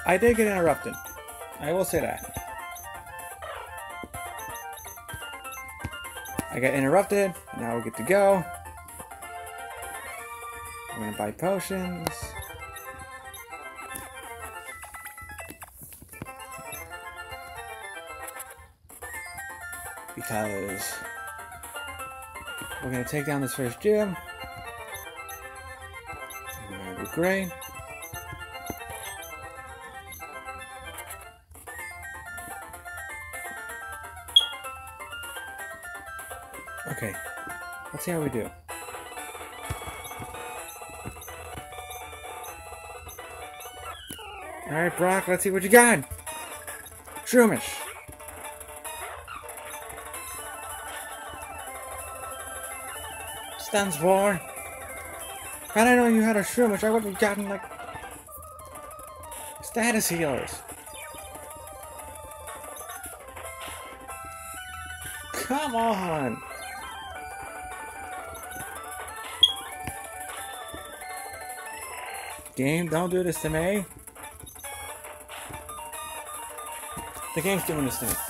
I did get interrupted. I will say that. I got interrupted. Now we're good to go. I'm gonna buy potions. Because we're gonna take down this first gym. We're gonna do great. Okay, let's see how we do. Alright, Brock, let's see what you got. Shroomish. Stands for. Had I known you had a Shroomish, I would have gotten, like, status healers. Come on! Game, don't do this to me. The game's doing this to me.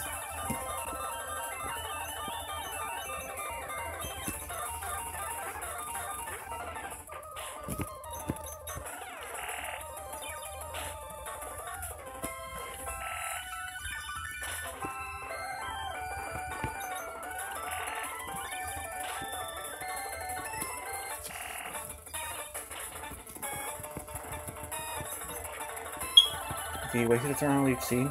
Okay, wait till the turn on leech seed.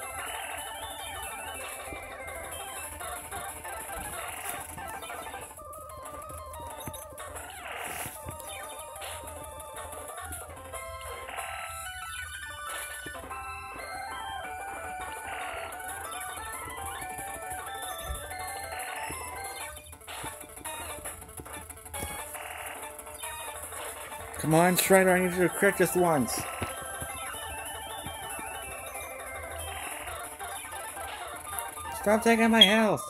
Come on, Strider, I need you to crit just once. Stop taking my health.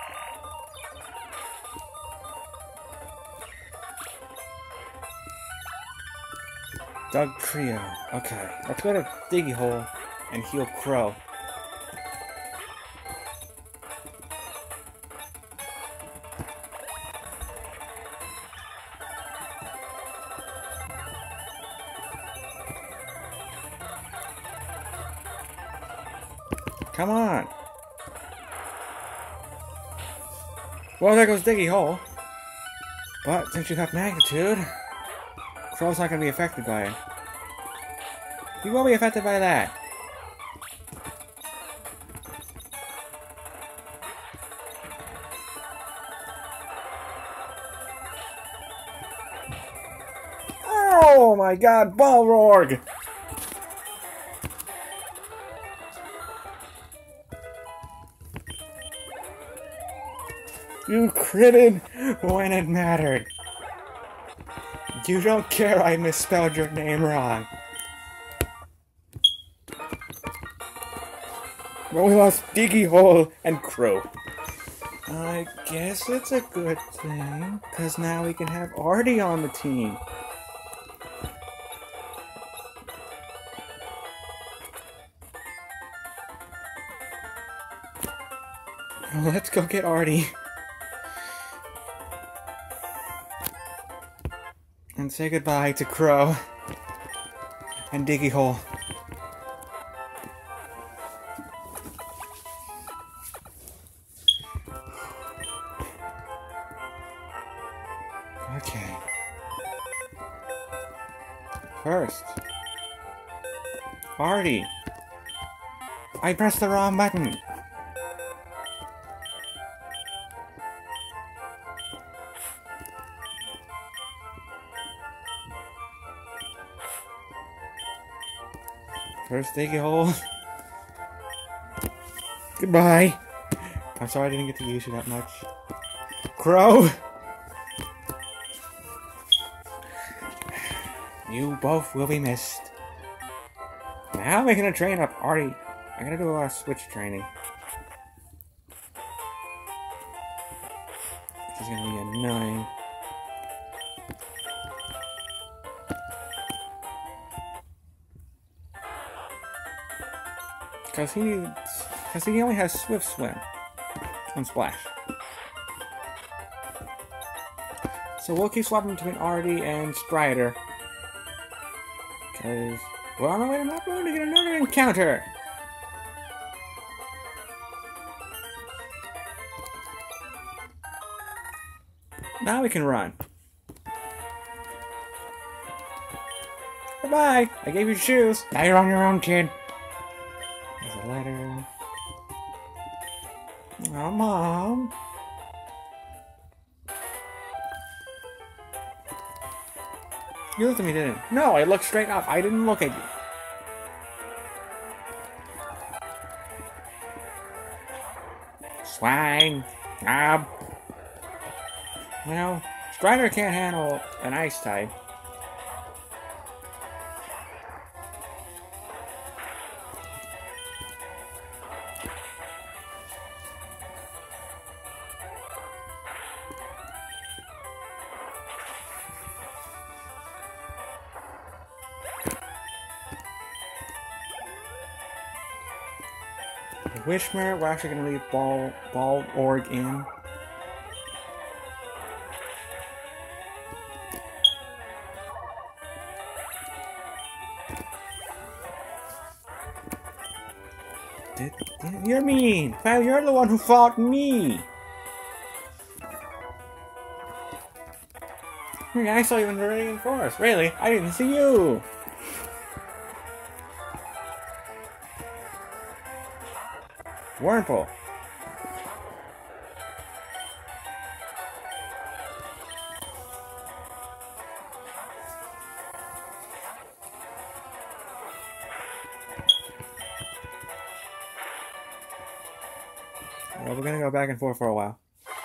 Dug Trio. Okay, let's go to Diggy Hole and heal Crow. Come on. Well, there goes Diggy Hole. But since you have magnitude, Crow's not going to be affected by it. He won't be affected by that. Oh my god, Balrog! You critted when it mattered. You don't care I misspelled your name wrong. Well, we lost Diggy Hole and Crow. I guess it's a good thing, because now we can have Artie on the team. Let's go get Artie. And say goodbye to Crow and Diggy Hole. Okay. First, Artie. I pressed the wrong button. First Diggy Hole. Goodbye. I'm sorry I didn't get to use you that much. Crow! You both will be missed. Now we're gonna train up Artie. I gotta do a lot of switch training. This is gonna be annoying. Because he only has Swift Swim and Splash. So we'll keep swapping between Artie and Strider. Because we're on our way to Map Moon to get another encounter! Now we can run. Bye-bye! I gave you shoes. Now you're on your own, kid. There's a letter. Oh, Mom. You looked at me, didn't you? No, I looked straight up. I didn't look at you. Swine. Knob. Well, Strider can't handle an ice type. Wishmer, we're actually going to leave Ball Org in. You're mean! Well, you're the one who fought me! I saw you in the Viridian Forest. Really? I didn't see you! Wurmple. Well, we're gonna go back and forth for a while.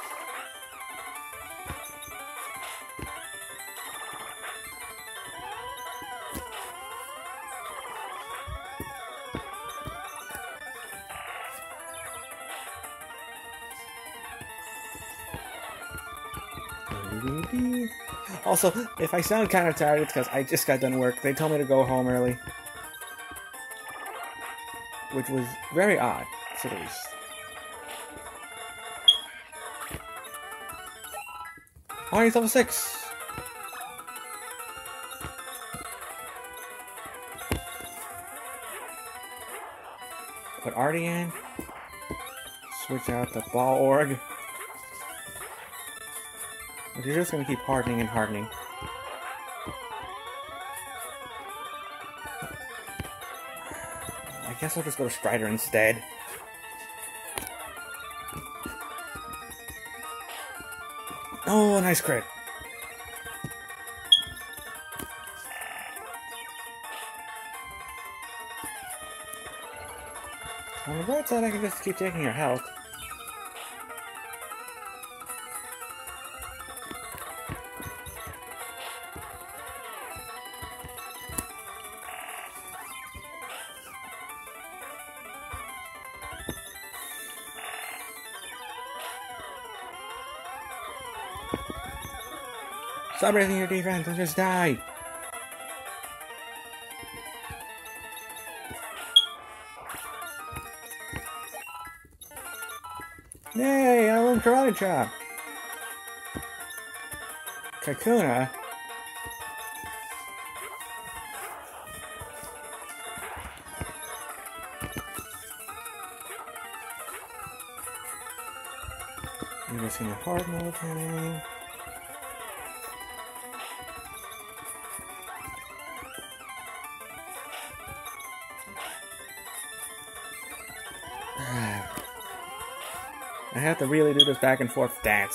Also, if I sound kind of tired, it's because I just got done work. They told me to go home early. Which was very odd, to say the least. Oh, he's level 6! Put Artie in. Switch out the Ball Org. You're just gonna keep hardening and hardening. I guess I'll just go to Strider instead. Oh, nice crit. On the bright side, I can just keep taking your health. Stop raising your defense and just die! Yay! I learned Karate Chop! Kakuna? You're missing a hard mode thing. I have to really do this back and forth dance.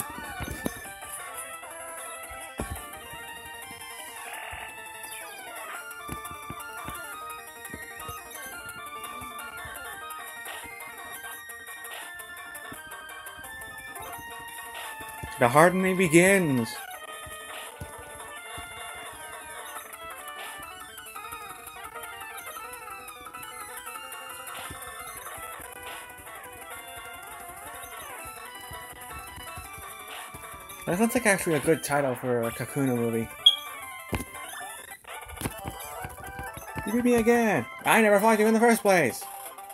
The hardening begins. That sounds like actually a good title for a Kakuna movie. You beat me again! I never fought you in the first place!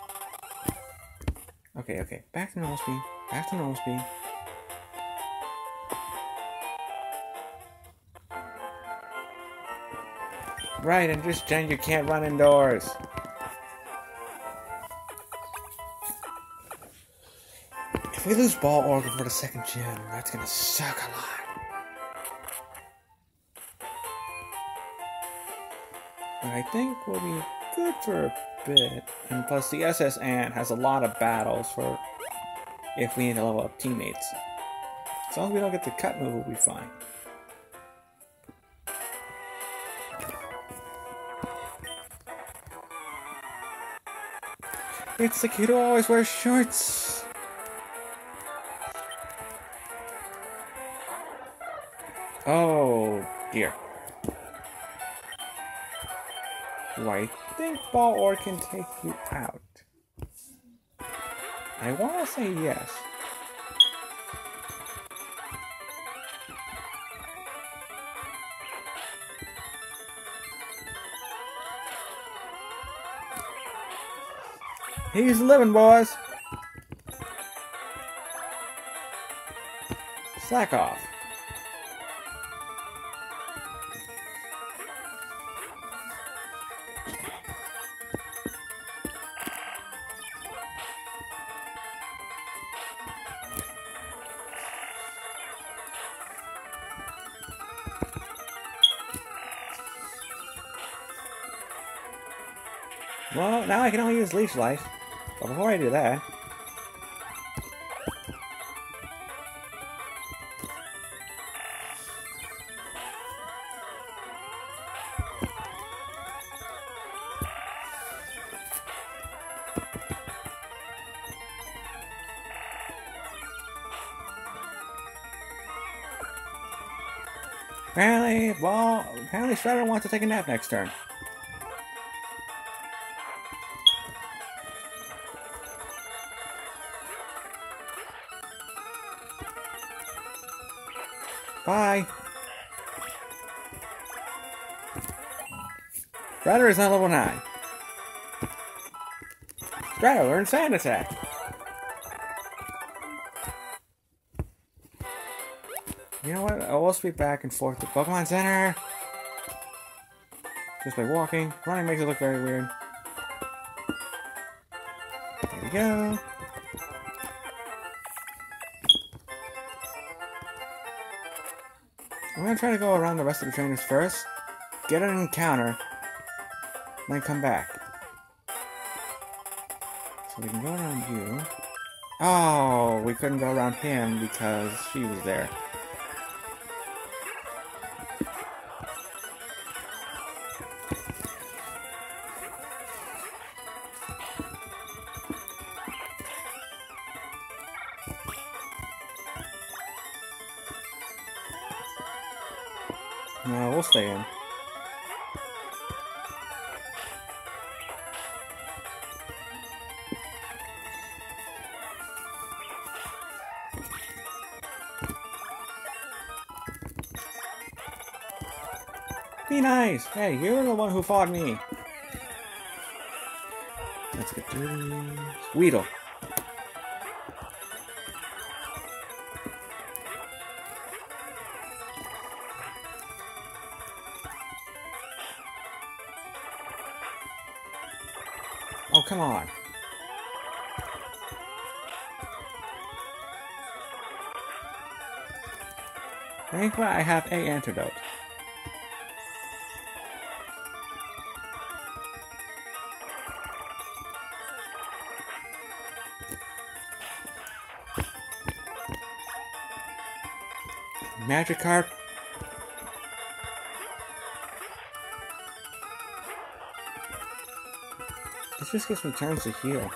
Okay, okay. Back to normal speed. Back to normal speed. Right, and just Gen, you can't run indoors. If we lose Ball Organ for the second gen, that's gonna suck a lot. I think we'll be good for a bit. And plus, the SS Ant has a lot of battles for if we need to level up teammates. As long as we don't get the cut move, we'll be fine. It's the kid who always wears shorts. Oh dear. Do I think Ball Org can take you out? I want to say yes. He's living, boys. Slack off. Well, now I can only use Leech Life. But before I do that... Apparently Strider wants to take a nap next turn. Bye. Strider is not level 9. Strider, learn Sand Attack. You know what? I'll also be back and forth to Pokemon Center. Just by walking. Running makes it look very weird. There we go. I'm gonna try to go around the rest of the trainers first, get an encounter, then come back. So we can go around you. Oh, we couldn't go around him because she was there. No, we'll stay in. Be nice! Hey, you're the one who fought me. Let's get through these. Weedle. Oh, come on. Thankfully, I have an antidote. Magikarp. This just gives me turns to heal.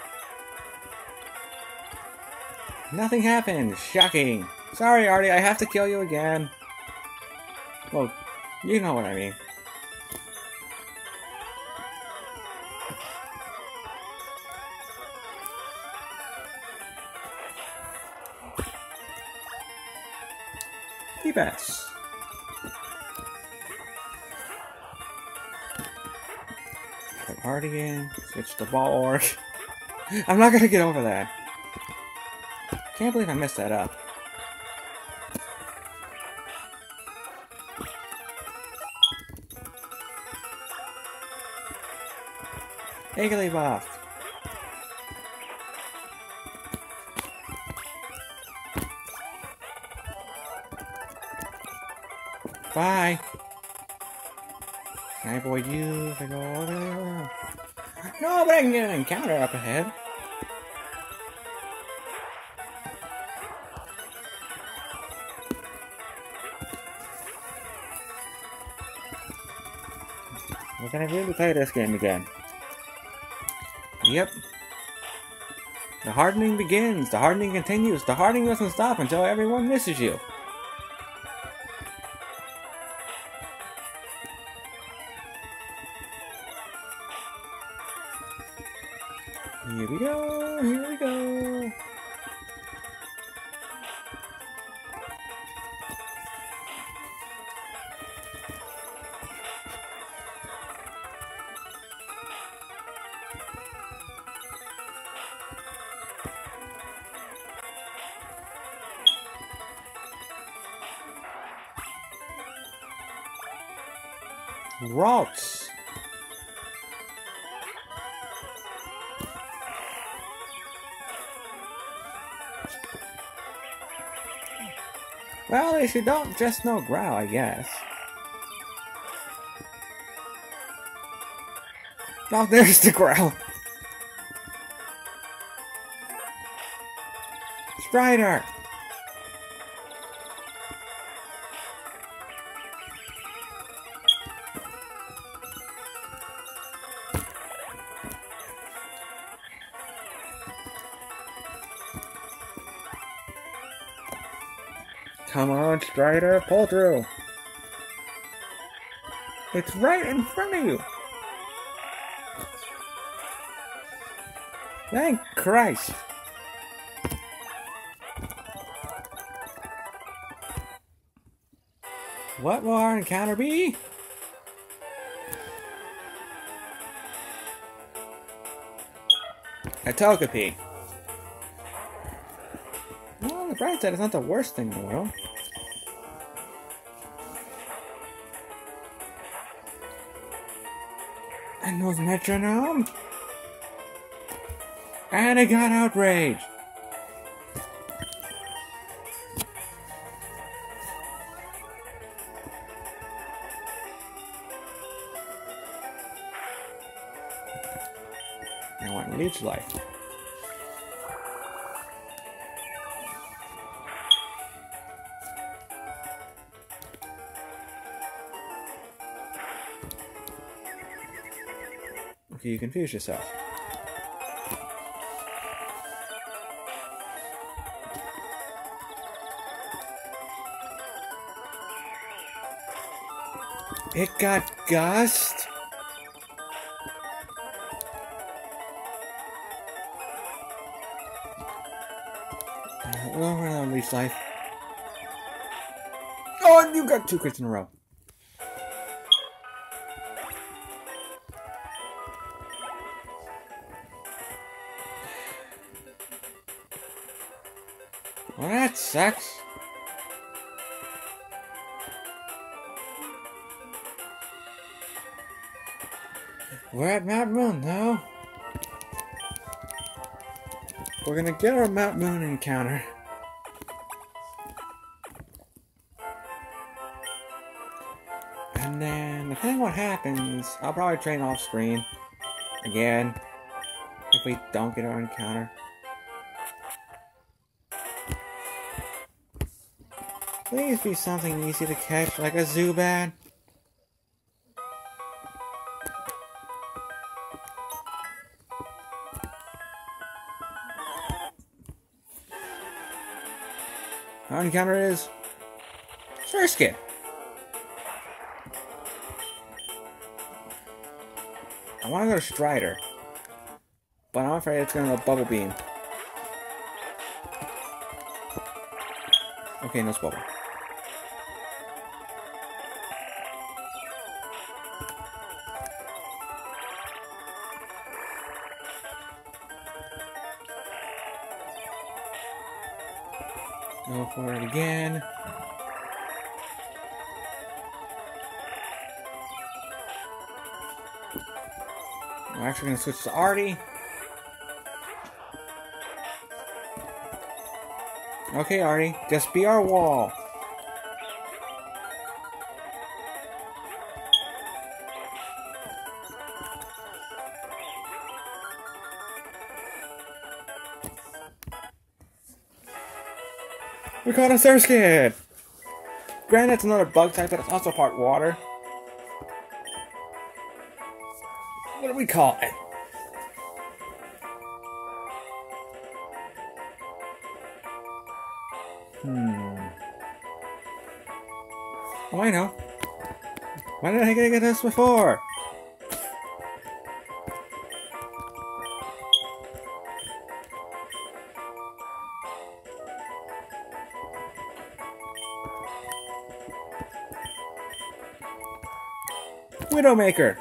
Nothing happened! Shocking! Sorry, Artie, I have to kill you again. Well, you know what I mean. P-Pass. Put Artie in, switch to Ball Org. I'm not gonna get over that. Can't believe I messed that up. Igglybuff! Bye! Can I avoid you if I go over there? No, but I can get an encounter up ahead. We're gonna really play this game again. Yep. The hardening begins. The hardening continues. The hardening doesn't stop until everyone misses you. Here we go. Here we go. Ralts. Well, if you don't just know Growl, I guess. Oh, there's the Growl. Strider. Come on, Strider, pull through. It's right in front of you. Thank Christ. What will our encounter be? A Togepi. Well, on the bright side, it's not the worst thing in the world. And those metronome. And it got outraged. I want Leech Life. Okay, you confuse yourself. It got Gust? Well, we're on Leech Life. Oh, and you got 2 crits in a row. Well, that sucks. We're at Mount Moon now. We're gonna get our Mount Moon encounter. And then, depending on what happens, I'll probably train off screen again if we don't get our encounter. Please be something easy to catch, like a Zubat. Our encounter is Surskit. I want to go to Strider, but I'm afraid it's going to go Bubble Beam. Okay, no Bubble. Go for it again. I'm actually going to switch to Artie. Okay, Artie, just be our wall. We caught a Surskit! Granted, it's another bug type, but it's also part water. What do we call it? Oh, I know. Why did I get this before? Widowmaker!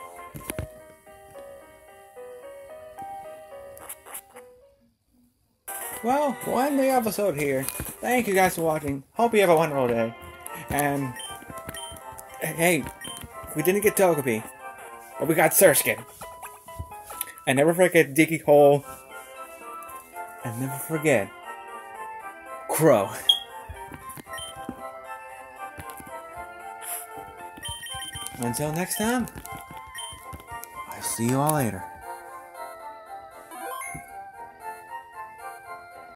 Well, we'll end the episode here. Thank you guys for watching. Hope you have a wonderful day. And, hey, we didn't get Togepi, but we got Surskit. And never forget Diggy Hole. And never forget Crow. Until next time, I'll see you all later.